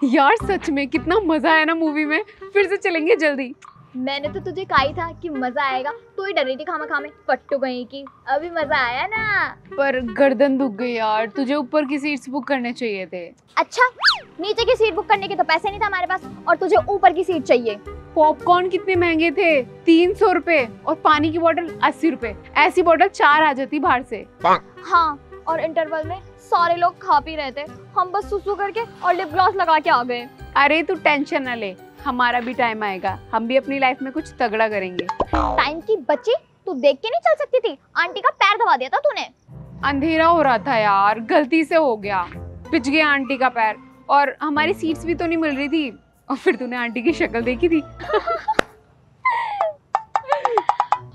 यार सच में कितना मजा आया ना मूवी में, फिर से चलेंगे जल्दी। मैंने तो तुझे कहा ही था कि मजा आएगा, तू ही डर रही थी खामा खामे पट्टू कहीं की। अभी मजा आया ना। पर गर्दन दुख गई यार, तुझे ऊपर की सीट्स बुक करने चाहिए थे। अच्छा, नीचे की सीट बुक करने के तो पैसे नहीं था हमारे पास, और तुझे ऊपर की सीट चाहिए। पॉपकॉर्न कितने महंगे थे, 300 रुपए, और पानी की बोतल 80 रुपए। ऐसी बोतल 4 आ जाती बाहर से। हाँ, और इंटरवल में सारे लोग खा पी रहे थे, हम बस सुसु करके और लिप ग्लॉस लगा के आ गए। अरे तू टेंशन न ले, हमारा भी टाइम आएगा, हम भी अपनी लाइफ में कुछ तगड़ा करेंगे। टाइम की बच्ची, तू देख के नहीं चल सकती थी? आंटी का पैर दबा दिया था तूने। अंधेरा हो रहा था यार, गलती से हो गया, पिच गया आंटी का पैर। और हमारी सीट्स भी तो नहीं मिल रही थी, और फिर तूने आंटी की शक्ल देखी थी।